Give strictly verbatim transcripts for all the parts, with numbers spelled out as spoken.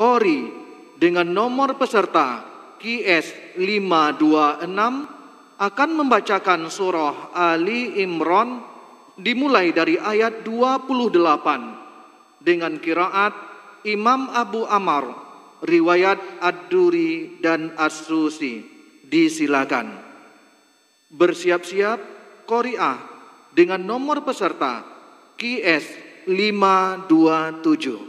Qori dengan nomor peserta Q S lima dua enam akan membacakan surah Ali Imran dimulai dari ayat dua puluh delapan dengan qiraat Imam Abu Ammar, riwayat Ad-Duri dan As-Susi. Disilakan. Bersiap-siap qari'ah dengan nomor peserta Q S lima dua tujuh.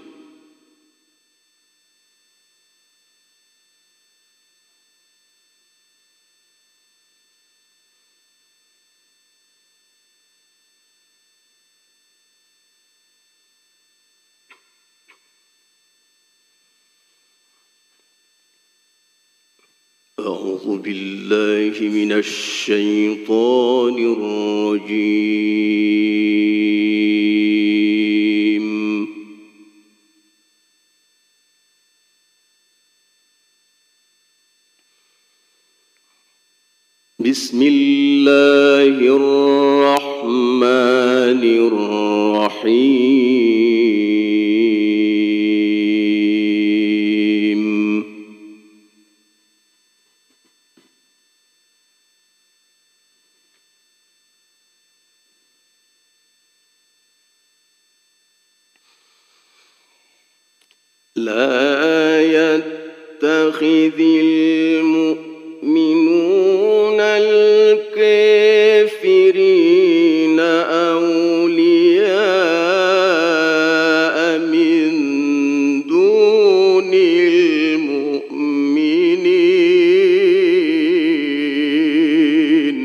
أعوذ بالله من الشيطان الرجيم. بسم الله الرحمن الرحيم. لا يتخذ المؤمنون الكافرين أولياء من دون المؤمنين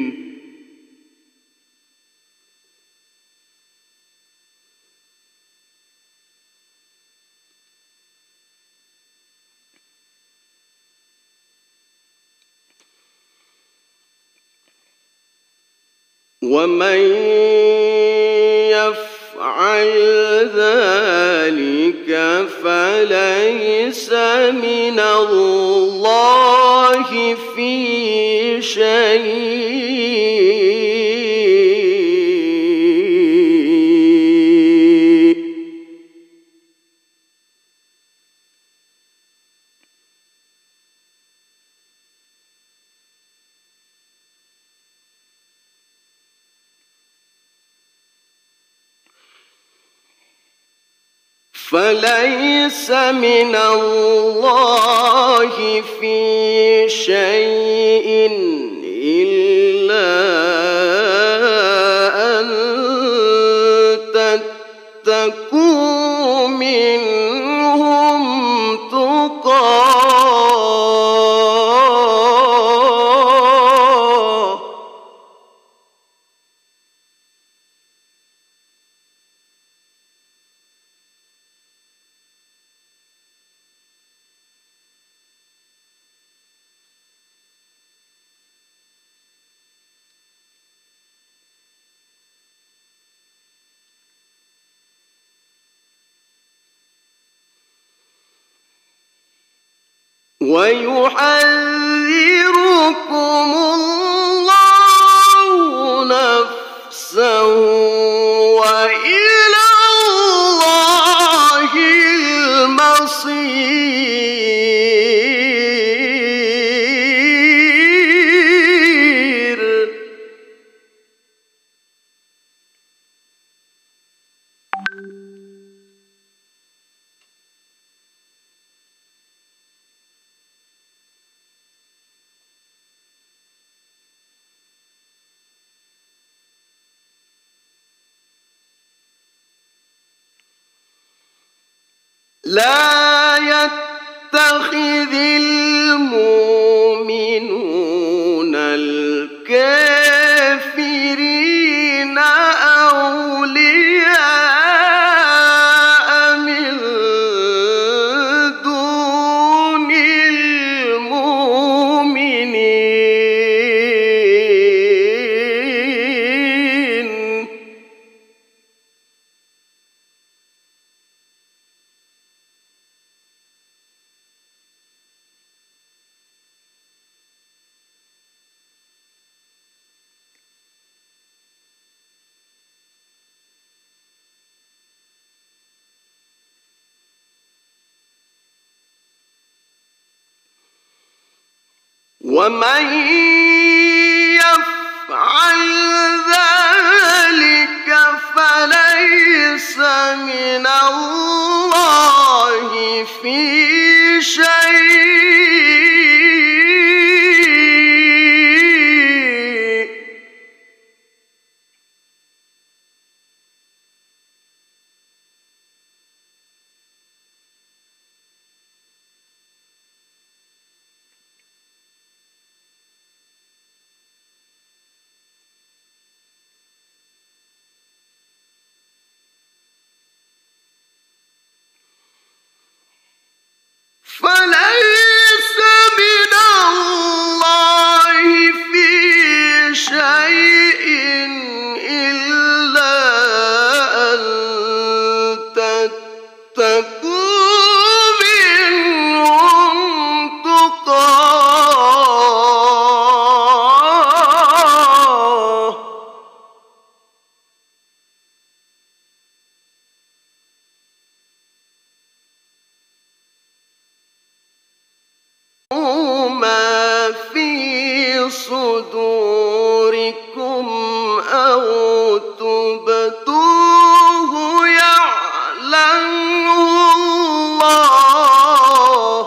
ومن يفعل ذلك فليس من الله في شيء. فليس من الله في شيء إلا أن تتقوا منهم تقاه ويحذركم الله نفسه وإلى الله المصير. لا يتخذ المؤمنون الكافرين أولياء من دون المؤمنين ومن يفعل ذلك فليس من الله في شيء. فليس من الله في شيء إلا أن تتقوا منهم تقاه ما في صدوركم أو تبدوه يعلمه الله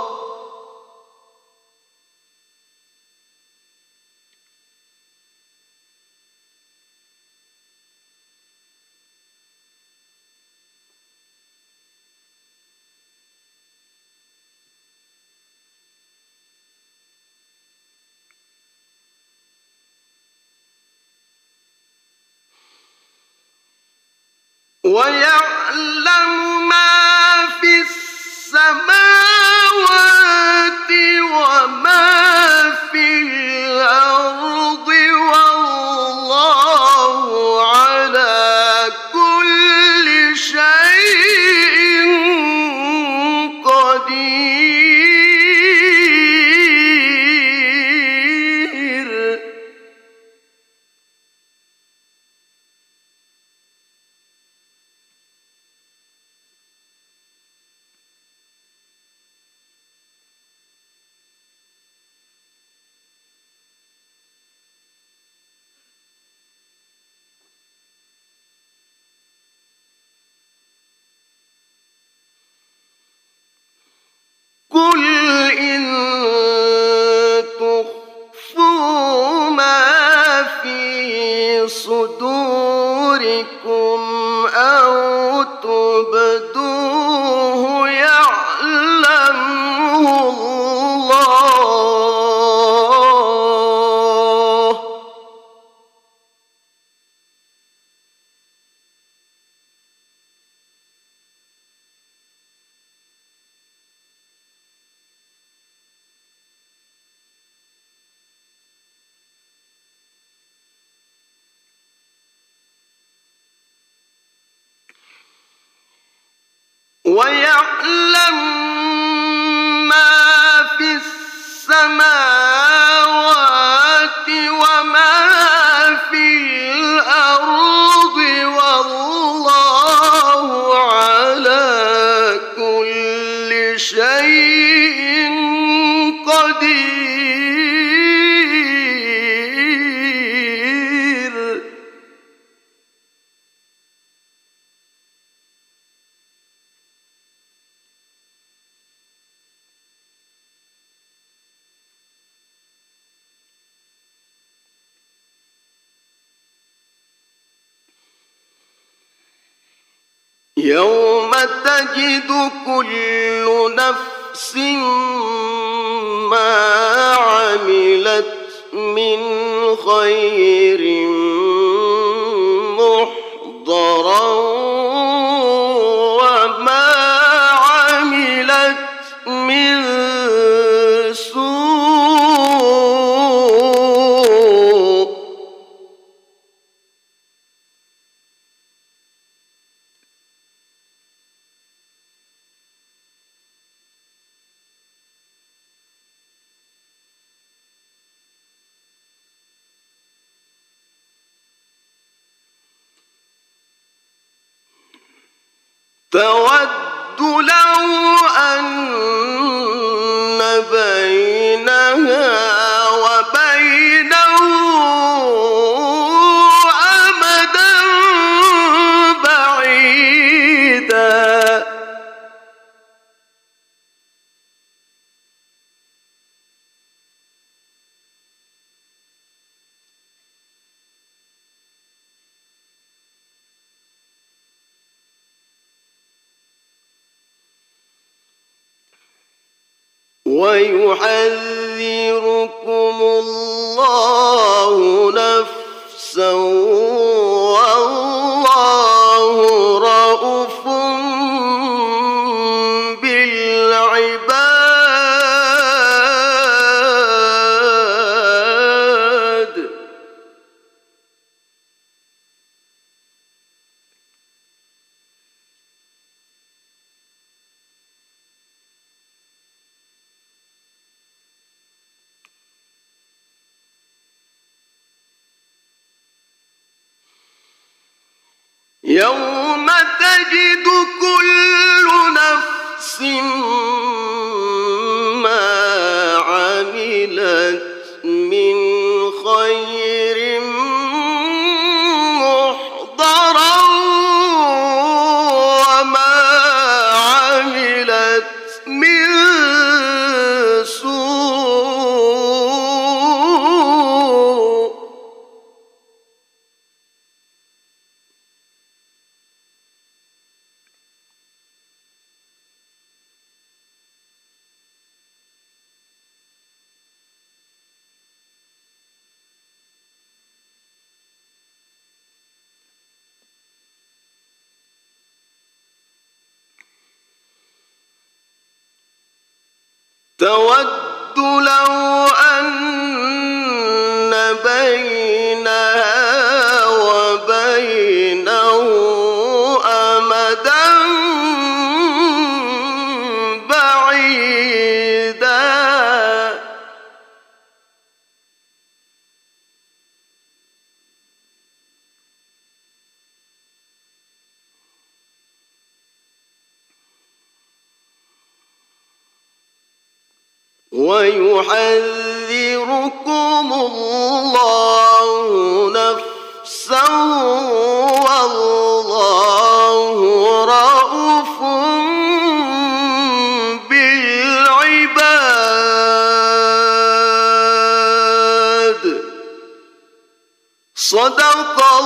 ويعلم ما في السماوات وما في الأرض والله على كل شيء قدير. قل إن تخفوا ما في صدوركم أو تبدوه يعلمه الله ويعلم ما في السماوات وما في الأرض والله على كل شيء قدير. يوم تجد كل نفس ما عملت من خير محضرا وما عملت من سوء تود لو أن بينها ويحذركم الله نفسا والله رؤوف بالعباد. يوم تجد كل نفس ما عملت من خير محضرا وما عملت من سوء. تود لو أن بينها وبينه أمدا بعيدا ويحذركم الله نفسا والله رؤوف بالعباد. صدق